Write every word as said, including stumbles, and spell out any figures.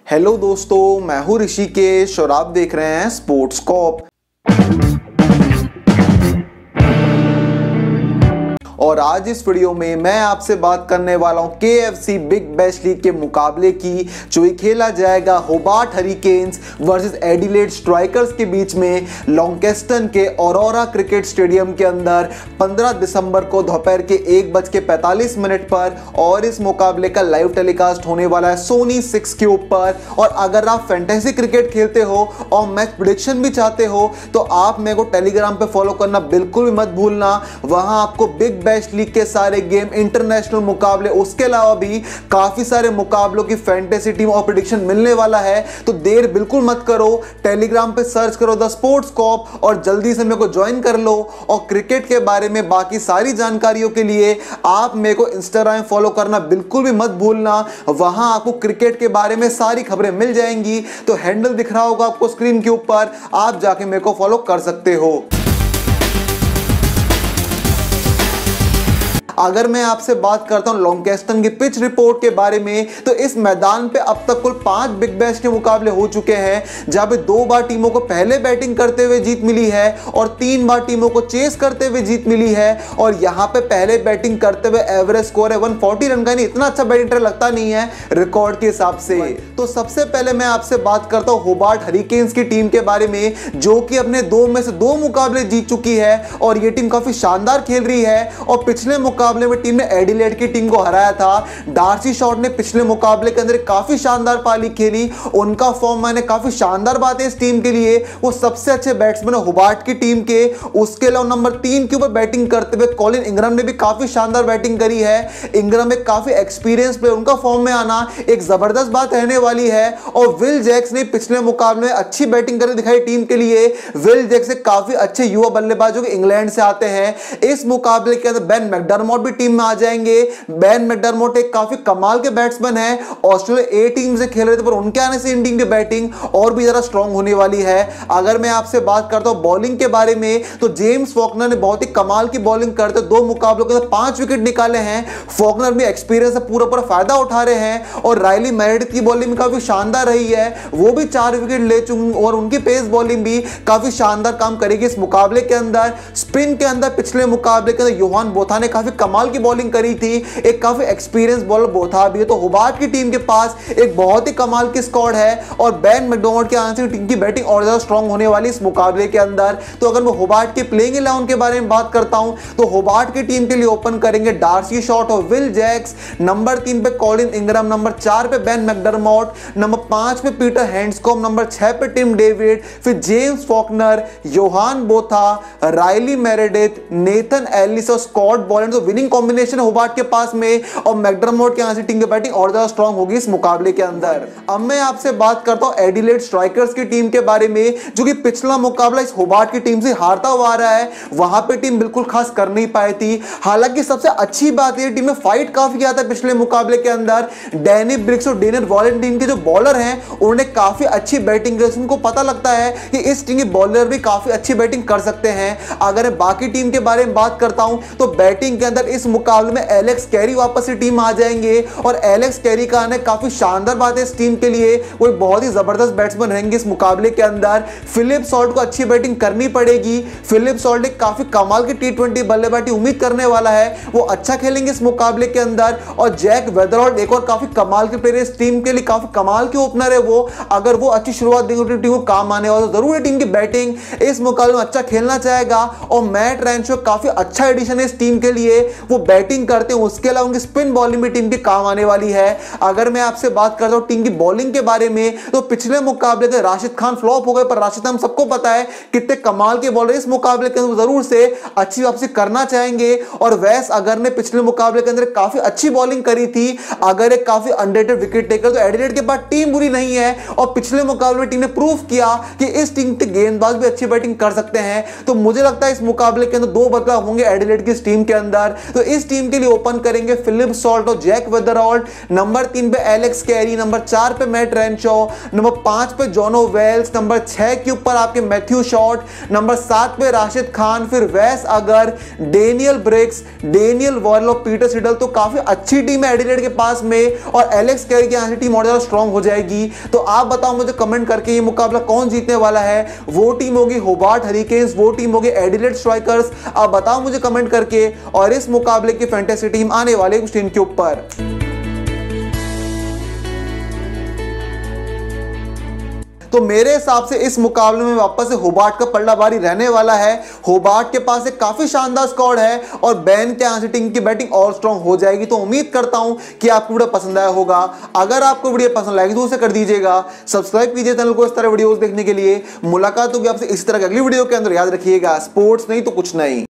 Hello दोस्तों, मैं हूं ऋषिकेश और आप देख रहे हैं स्पोर्ट्स कॉप। और आज इस वीडियो में मैं आपसे बात करने वाला हूं K F C big bash league के मुकाबले की, जो खेला जाएगा Hobart Hurricanes versus Adelaide Strikers के बीच में लॉन्केस्टन के ऑरोरा क्रिकेट स्टेडियम के अंदर पंद्रह दिसंबर को दोपहर के एक बज के पैंतालीस मिनट पर। और इस मुकाबले का लाइव टेलीकास्ट होने वाला है सोनी सिक्स के ऊपर। और अगर आप फैंटेसी क्रिकेट खेलते हो और मैच प्रेडिक्शन भी चाहते हो तो आप मेरे को टेलीग्राम पे फॉलो करना बिल्कुल भी मत भूलना। वहां आपको बिग बैश लीग के सारे गेम, इंटरनेशनल मुकाबले, उसके अलावा भी काफी सारे मुकाबलों की फैंटेसी टीम और प्रेडिक्शन मिलने वाला है। तो देर बिल्कुल मत करो, टेलीग्राम पे सर्च करो द स्पोर्ट्स कॉप और जल्दी से मेरे को ज्वाइन कर लो। और क्रिकेट के बारे में बाकी सारी जानकारियों के लिए आप मेरे को इंस्टाग्राम फॉलो करना बिल्कुल भी मत भूलना। वहां आपको क्रिकेट के बारे में सारी खबरें मिल जाएंगी। तो हैंडल दिख रहा होगा आपको स्क्रीन के ऊपर, आप जाके मेरे को फॉलो कर सकते हो। अगर मैं आपसे बात करता हूं लॉन्केस्टन की पिच रिपोर्ट के बारे में, तो इस मैदान पे अब तक कुल पांच बिग बैश के मुकाबले हो चुके हैं, जहां पे दो बार टीमों को पहले बैटिंग करते हुए जीत मिली है और तीन बार टीमों को चेस करते हुए जीत मिली है। और यहां पे पहले बैटिंग करते हुए एवरेज स्कोर है एक सौ चालीस रन का, नहीं इतना अच्छा बैटिंग लगता नहीं है रिकॉर्ड के हिसाब से। तो सबसे पहले मैं आपसे बात करता हूं होबार्ट हरिकेन्स की टीम के बारे में, जो कि अपने दो में से दो मुकाबले जीत चुकी है और ये टीम काफी शानदार खेल रही है। और पिछले मुकाबले में टीम ने एडिलेड की टीम को हराया था। डार्सी शॉट ने पिछले मुकाबले के अंदर काफी शानदार पारी खेली, उनका फॉर्म मैंने काफी शानदार बात है इस टीम के लिए। वो सबसे अच्छे बैट्समैन होबार्ट की टीम के। उसके अलावा नंबर तीन के ऊपर बैटिंग करते हुए कॉलिन इंग्रम ने भी काफी शानदार बैटिंग करी है। इंग्रम एक काफी एक्सपीरियंस प्लेयर, उनका फॉर्म में आना एक जबरदस्त बात रहने वाली है। और विल जैक्स ने पिछले मुकाबले में अच्छी बैटिंग करके दिखाई टीम के लिए। विल जैक्स एक काफी अच्छे युवा बल्लेबाज जो कि इंग्लैंड से आते हैं। इस मुकाबले के अंदर बेन मैकडरमॉट भी टीम में आ जाएंगे। बेन मैकडरमॉट एक काफी कमाल के बैट्समैन है, ऑस्ट्रेलिया ए टीम से खेल रहे थे, पर उनके आने से इंडियन की बैटिंग और भी ज्यादा स्ट्रांग होने वाली है। अगर मैं आपसे बात करता हूं बॉलिंग के बारे में, तो जेम्स फॉकनर ने बहुत ही कमाल की बॉलिंग करते दो मुकाबलों के अंदर पांच विकेट निकाले हैं। फॉकनर भी एक्सपीरियंस से पूरा पूरा फायदा उठा रहे हैं। और रायली मेरेडिथ की बॉलिंग काफी शानदार रही है, वो भी चार विकेट ले चुके और उनकी पेस बॉलिंग भी काफी शानदार काम करेगी इस मुकाबले के अंदर। स्पिन के अंदर पिछले मुकाबले के अंदर योहान बोथा ने काफी कमाल की बॉलिंग करी थी, एक काफी एक्सपीरियंस बॉलर बोथा भी है। तो होबार्ट की टीम के पास एक बहुत ही कमाल की स्क्वाड है और बेन मैकडरमॉट के आने से टीम की बैटिंग और ज्यादा स्ट्रांग होने वाली इस मुकाबले के अंदर। तो अगर मैं होबार्ट के प्लेइंग इलेवन के बारे में बात करता हूं, तो होबार्ट की टीम के लिए ओपन करेंगे डार्सी शॉट और विल जैक्स। नंबर तीन पे कॉलिन इंग्रम, नंबर चार पे बेन मैकडरमॉट, नंबर पांच पे पीटर हैंड्सकॉम्ब, नंबर छह पे टिम डेविड, फिर James Faulkner, Johan Botha, Riley Meredith, Nathan Ellis और स्कॉट बॉलैंड। तो विनिंग कॉम्बिनेशन होबार्ट के पास में और मैकडरमॉट के यहां से टीम की बैटिंग और ज्यादा स्ट्रांग होगी इस मुकाबले के अंदर। अब मैं आपसे बात करता हूं एडिलेड स्ट्राइकर्स की टीम के बारे में, जो कि पिछला मुकाबला इस होबार्ट की टीम से हारता हुआ आ रहा है। वहां पे टीम बिल्कुल खास कर नहीं पाई थी। हालांकि सबसे अच्छी बात यह टीम में फाइट काफी ज्यादा पिछले मुकाबले के अंदर। डैनी ब्रिक्स और डेनर वॉलेंटीन के जो बॉलर हैं, उन्होंने काफी अच्छी बैटिंग की। उनको पता लगता है कि इस टीम के बॉलर भी काफी अच्छी बैटिंग कर सकते हैं। अगर बाकी टीम के बारे में बात करता हूं, तो बैटिंग के अंदर इस मुकाबले में एलेक्स कैरी वापस से टीम आ जाएंगे। और एलेक्स कैरी का आने काफी शानदार बात है इस टीम के लिए, वो बहुत ही जबरदस्त बैट्समैन रहेंगे इस मुकाबले के अंदर। फिलिप सॉल्ट को अच्छी बैटिंग करनी पड़ेगी। फिलिप सॉल्ट एक काफी कमाल की टी ट्वेंटी बल्लेबाजी उम्मीद करने वाला है, वो अच्छा खेलेंगे इस मुकाबले के अंदर। और जैक वेदरऑल्ड एक और काफी कमाल के प्लेयर इस टीम के लिए, काफी कमाल के ओपनर है वो। अगर वो अच्छी शुरुआत देंगे टीम को काम आने वाला, तो जरूर टीम की बैटिंग इस मुकाबले में अच्छा खेलना चाहेगा। और मैट रेंशो काफी अच्छा एडिशन है इस टीम के लिए, वो बैटिंग करते हैं, उसके अलावा उनकी स्पिन बॉलिंग भी टीम के काम आने वाली है। अगर मैं आपसे बात करता हूं टीम की बॉलिंग के बारे में, तो पिछले मुकाबले में राशिद खान फ्लॉप हो गए, पर राशिद हम सबको पता है कितने कमाल के बॉलर इस मुकाबले के अंदर जरूर से अच्छी वापसी करना चाहेंगे। और वैस अगर ने पिछले मुकाबले के अंदर काफी अच्छी बॉलिंग करी थी, अगर एक काफी अंडररेटेड विकेट टेकर, तो एडिलेड के पास टीम बुरी नहीं है। और पिछले मुकाबले में टीम ने प्रूव किया कि इस टीम के गेंदबाज भी अच्छी बैटिंग कर सकते हैं। तो मुझे लगता है इस मुकाबले के अंदर दो बदलाव होंगे एडिलेड की इस टीम के अंदर। तो इस टीम के लिए ओपन करेंगे फिलिप सॉल्ट और जैक वेदरऑल्ट। नंबर तीन पे एलेक्स कैरी, नंबर चार पे मैट रेनशॉ, नंबर पांच पे जॉनो वेल्स, नंबर छह के ऊपर आपके मैथ्यू शॉट, नंबर सात पे राशिद खान, फिर वैस अगर, डेनियल ब्रिक्स, डेनियल वॉर्ल और पीटर सिडल। तो काफी अच्छी टीम है एडिलेड के पास में और एलेक्स कैरी की यहां से टीम और ज्यादा स्ट्रांग हो जाएगी। तो आप बताओ मुझे कमेंट करके ये मुकाबला कौन जीतने वाला है। वो टीम होगी होबार्ट हरिकेन्स, वो टीम होगी एडिलेड स्ट्राइकर्स। आप बताओ मुझे कमेंट करके। और इस मुकाबले की फैंटेसी टीम आने वाले उस टीम के ऊपर। तो मेरे हिसाब से इस मुकाबले में वापस से होबार्ट का पलटाबारी रहने वाला है। होबार्ट के पास एक काफी शानदार स्क्वाड है और बैन के यहां से टीम की बैटिंग और स्ट्रांग हो जाएगी। तो उम्मीद करता हूं कि आपको वीडियो पसंद आया होगा। अगर आपको वीडियो पसंद आएगी तो उसे कर दीजिएगा, सब्सक्राइब कीजिए चैनल को इस तरह वीडियोस देखने के लिए। मुलाकात होगी आपसे इस तरह की अगली वीडियो के अंदर। याद रखिएगा, स्पोर्ट्स नहीं तो कुछ नहीं।